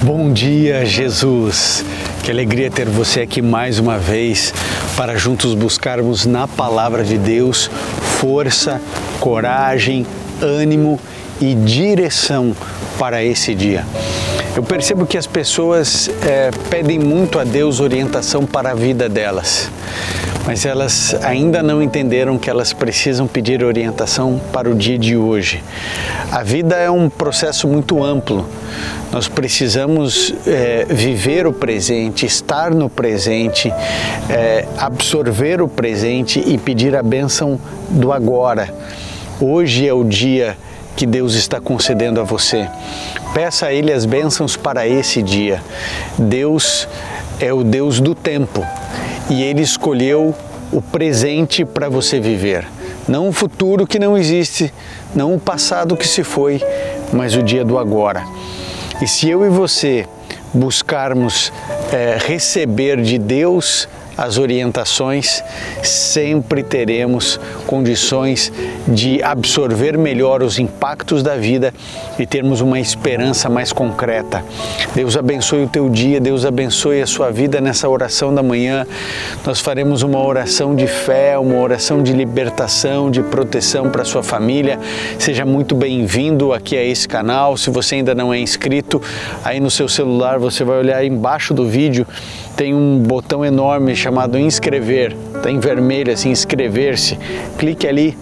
Bom dia, Jesus! Que alegria ter você aqui mais uma vez para juntos buscarmos na Palavra de Deus força, coragem, ânimo e direção para esse dia. Eu percebo que as pessoas pedem muito a Deus orientação para a vida delas, mas elas ainda não entenderam que elas precisam pedir orientação para o dia de hoje. A vida é um processo muito amplo. Nós precisamos viver o presente, estar no presente, absorver o presente e pedir a bênção do agora. Hoje é o dia que Deus está concedendo a você. Peça a Ele as bênçãos para esse dia. Deus é o Deus do tempo e Ele escolheu o presente para você viver. Não o futuro que não existe, não o passado que se foi, mas o dia do agora. E se eu e você buscarmos receber de Deus as orientações, sempre teremos condições de absorver melhor os impactos da vida e termos uma esperança mais concreta. Deus abençoe o teu dia, Deus abençoe a sua vida. Nessa oração da manhã, nós faremos uma oração de fé, uma oração de libertação, de proteção para a sua família. Seja muito bem-vindo aqui a esse canal. Se você ainda não é inscrito, aí no seu celular você vai olhar embaixo do vídeo, tem um botão enorme chamado inscrever, está em vermelho assim, inscrever-se. Clique ali.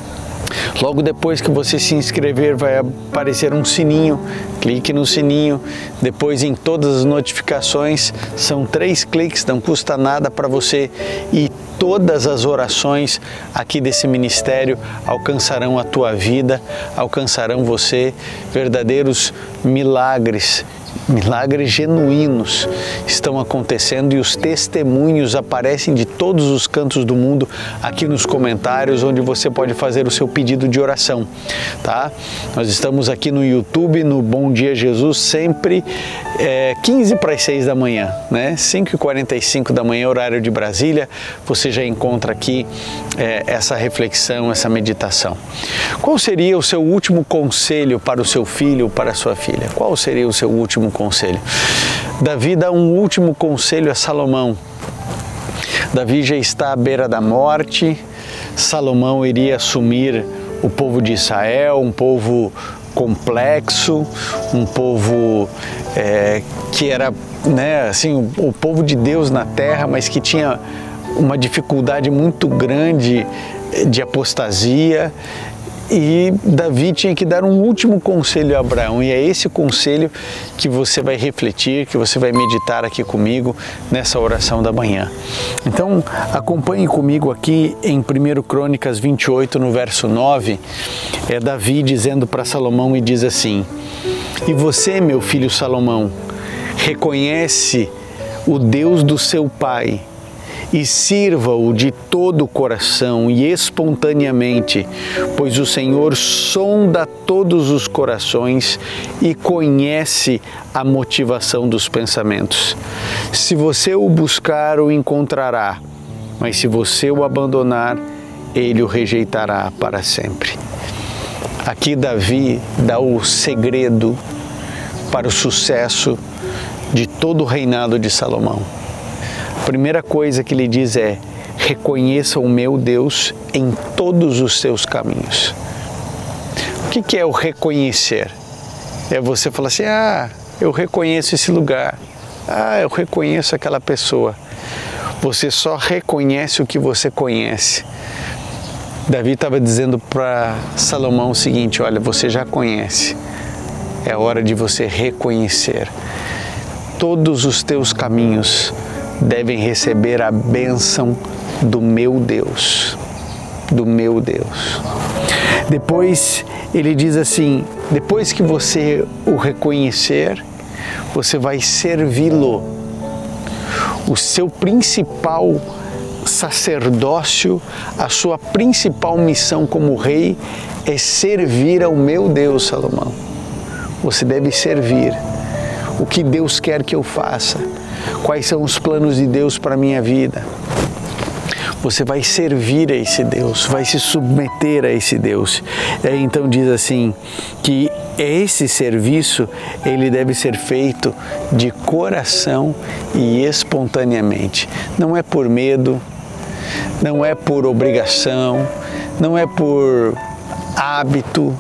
Logo depois que você se inscrever vai aparecer um sininho, clique no sininho, depois em todas as notificações, são 3 cliques, não custa nada para você e todas as orações aqui desse ministério alcançarão a tua vida, alcançarão você, verdadeiros milagres. Milagres genuínos estão acontecendo e os testemunhos aparecem de todos os cantos do mundo aqui nos comentários, onde você pode fazer o seu pedido de oração, tá? Nós estamos aqui no YouTube, no Bom Dia Jesus, sempre 15 para as 6 da manhã, né? 5h45 da manhã, horário de Brasília, você já encontra aqui essa reflexão, essa meditação. Qual seria o seu último conselho para o seu filho ou para a sua filha? Qual seria o seu último conselho? Davi dá um último conselho a Salomão. Davi já está à beira da morte. Salomão iria assumir o povo de Israel, um povo complexo, um povo que era, né, assim, o povo de Deus na terra, mas que tinha uma dificuldade muito grande de apostasia. E Davi tinha que dar um último conselho a Abraão, e é esse conselho que você vai refletir, que você vai meditar aqui comigo nessa oração da manhã. Então, acompanhe comigo aqui em 1 Crônicas 28, no verso 9, é Davi dizendo para Salomão e diz assim: "E você, meu filho Salomão, reconhece o Deus do seu pai, e sirva-o de todo o coração e espontaneamente, pois o Senhor sonda todos os corações e conhece a motivação dos pensamentos. Se você o buscar, o encontrará, mas se você o abandonar, ele o rejeitará para sempre." Aqui Davi dá o segredo para o sucesso de todo o reinado de Salomão. A primeira coisa que ele diz é: reconheça o meu Deus em todos os seus caminhos. O que é o reconhecer? É você falar assim: ah, eu reconheço esse lugar, ah, eu reconheço aquela pessoa. Você só reconhece o que você conhece. Davi estava dizendo para Salomão o seguinte: olha, você já conhece, é hora de você reconhecer. Todos os teus caminhos devem receber a bênção do meu Deus, do meu Deus. Depois ele diz assim: depois que você o reconhecer, você vai servi-lo. O seu principal sacerdócio, a sua principal missão como rei é servir ao meu Deus, Salomão. Você deve servir. O que Deus quer que eu faça? Quais são os planos de Deus para a minha vida? você vai servir a esse Deus, vai se submeter a esse Deus. Então diz assim, que esse serviço, ele deve ser feito de coração e espontaneamente. Não é por medo, não é por obrigação, não é por hábito,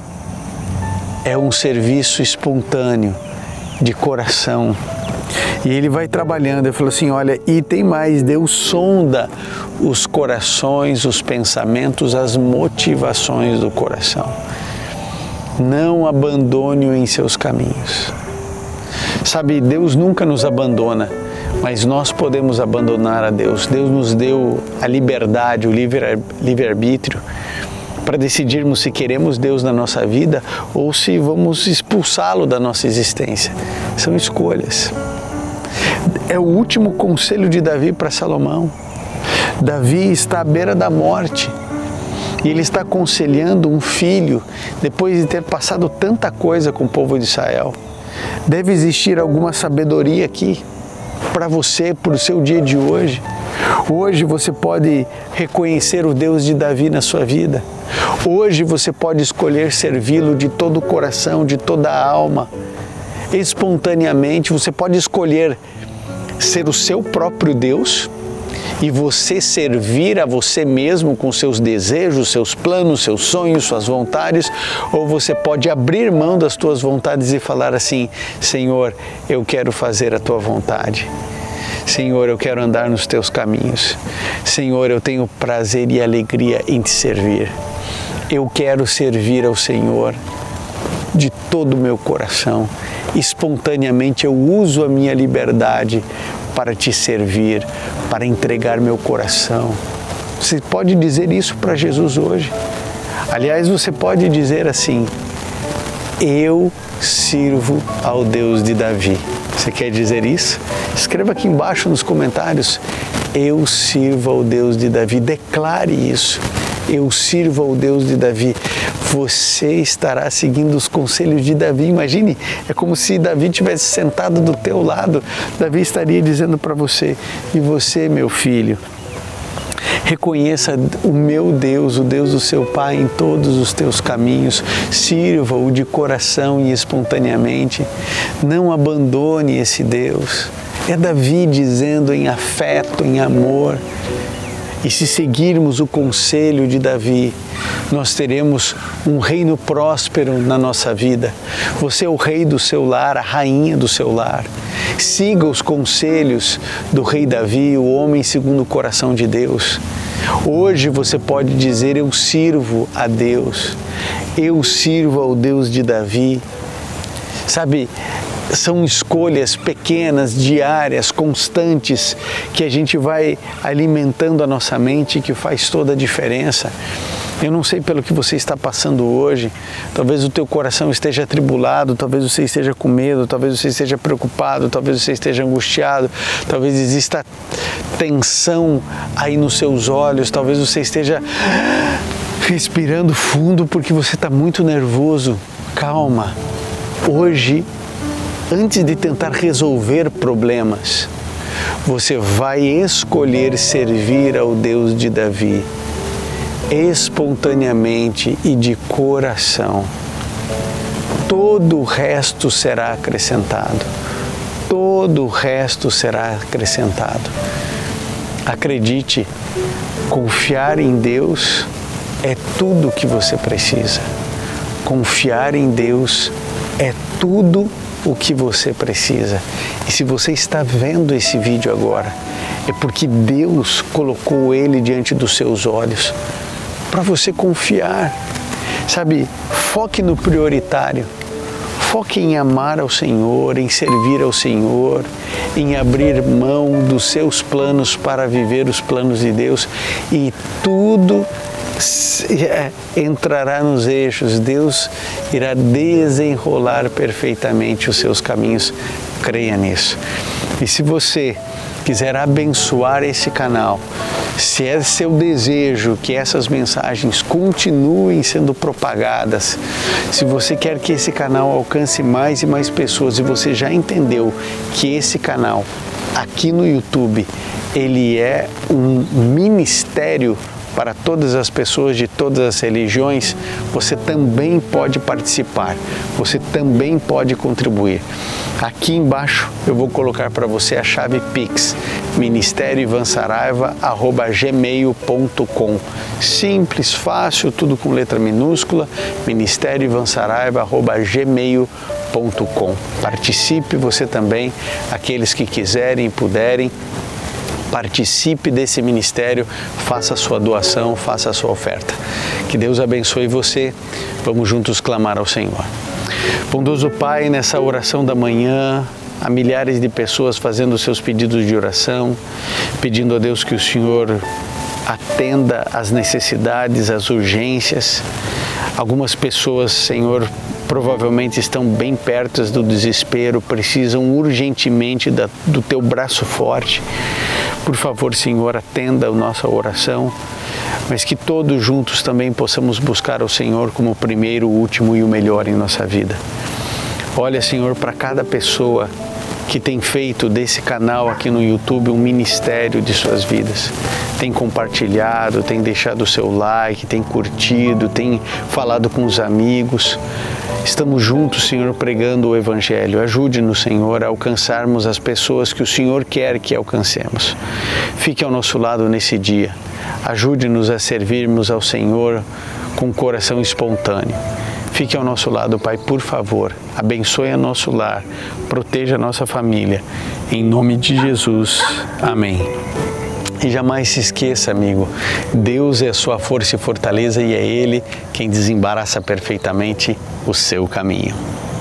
é um serviço espontâneo, de coração. E ele vai trabalhando, ele falou assim, olha, e tem mais, Deus sonda os corações, os pensamentos, as motivações do coração. Não abandone-o em seus caminhos. Sabe, Deus nunca nos abandona, mas nós podemos abandonar a Deus. Deus nos deu a liberdade, o livre-arbítrio, para decidirmos se queremos Deus na nossa vida ou se vamos expulsá-lo da nossa existência. São escolhas. É o último conselho de Davi para Salomão. Davi está à beira da morte e ele está aconselhando um filho depois de ter passado tanta coisa com o povo de Israel. Deve existir alguma sabedoria aqui para você, para o seu dia de hoje. Hoje você pode reconhecer o Deus de Davi na sua vida. Hoje você pode escolher servi-lo de todo o coração, de toda a alma. Espontaneamente você pode escolher ser o seu próprio Deus e você servir a você mesmo com seus desejos, seus planos, seus sonhos, suas vontades, ou você pode abrir mão das tuas vontades e falar assim, Senhor, eu quero fazer a tua vontade. Senhor, eu quero andar nos teus caminhos. Senhor, eu tenho prazer e alegria em te servir. Eu quero servir ao Senhor de todo o meu coração. Espontaneamente eu uso a minha liberdade para te servir, para entregar meu coração. Você pode dizer isso para Jesus hoje. Aliás, você pode dizer assim, eu sirvo ao Deus de Davi. Você quer dizer isso? Escreva aqui embaixo nos comentários, eu sirvo ao Deus de Davi. Declare isso. Eu sirvo ao Deus de Davi. Você estará seguindo os conselhos de Davi. Imagine, é como se Davi tivesse sentado do teu lado. Davi estaria dizendo para você, e você, meu filho, reconheça o meu Deus, o Deus do seu Pai em todos os teus caminhos. Sirva-o de coração e espontaneamente. Não abandone esse Deus. É Davi dizendo em afeto, em amor. E se seguirmos o conselho de Davi, nós teremos um reino próspero na nossa vida. Você é o rei do seu lar, a rainha do seu lar. Siga os conselhos do rei Davi, o homem segundo o coração de Deus. Hoje você pode dizer, eu sirvo a Deus. Eu sirvo ao Deus de Davi. Sabe, são escolhas pequenas, diárias, constantes, que a gente vai alimentando a nossa mente e que faz toda a diferença. Eu não sei pelo que você está passando hoje, talvez o teu coração esteja atribulado, talvez você esteja com medo, talvez você esteja preocupado, talvez você esteja angustiado, talvez exista tensão aí nos seus olhos, talvez você esteja respirando fundo porque você está muito nervoso. Calma, hoje, antes de tentar resolver problemas, você vai escolher servir ao Deus de Davi, espontaneamente e de coração. Todo o resto será acrescentado. Todo o resto será acrescentado. Acredite, confiar em Deus é tudo o que você precisa. Confiar em Deus é tudo o que você precisa. E se você está vendo esse vídeo agora, é porque Deus colocou ele diante dos seus olhos para você confiar. Sabe, foque no prioritário. Foque em amar ao Senhor, em servir ao Senhor, em abrir mão dos seus planos para viver os planos de Deus, e tudo entrará nos eixos. Deus irá desenrolar perfeitamente os seus caminhos. Creia nisso. E se você quiser abençoar esse canal, se é seu desejo que essas mensagens continuem sendo propagadas, se você quer que esse canal alcance mais e mais pessoas e você já entendeu que esse canal aqui no YouTube, ele é um ministério para todas as pessoas de todas as religiões, você também pode participar, você também pode contribuir. Aqui embaixo eu vou colocar para você a chave Pix, ministerioivansaraiva@gmail.com. Simples, fácil, tudo com letra minúscula, ministerioivansaraiva@gmail.com. Participe você também, aqueles que quiserem e puderem. Participe desse ministério, faça a sua doação, faça a sua oferta. Que Deus abençoe você. Vamos juntos clamar ao Senhor. Bondoso Pai, nessa oração da manhã, há milhares de pessoas fazendo seus pedidos de oração, pedindo a Deus que o Senhor atenda às necessidades, às urgências. Algumas pessoas, Senhor, provavelmente estão bem perto do desespero, precisam urgentemente do Teu braço forte. Por favor, Senhor, atenda a nossa oração, mas que todos juntos também possamos buscar ao Senhor como o primeiro, o último e o melhor em nossa vida. Olha, Senhor, para cada pessoa que tem feito desse canal aqui no YouTube um ministério de suas vidas. Tem compartilhado, tem deixado o seu like, tem curtido, tem falado com os amigos. Estamos juntos, Senhor, pregando o Evangelho. Ajude-nos, Senhor, a alcançarmos as pessoas que o Senhor quer que alcancemos. Fique ao nosso lado nesse dia. Ajude-nos a servirmos ao Senhor com um coração espontâneo. Fique ao nosso lado, Pai, por favor. Abençoe a nosso lar. Proteja a nossa família. Em nome de Jesus. Amém. E jamais se esqueça, amigo, Deus é a sua força e fortaleza e é Ele quem desembaraça perfeitamente o seu caminho.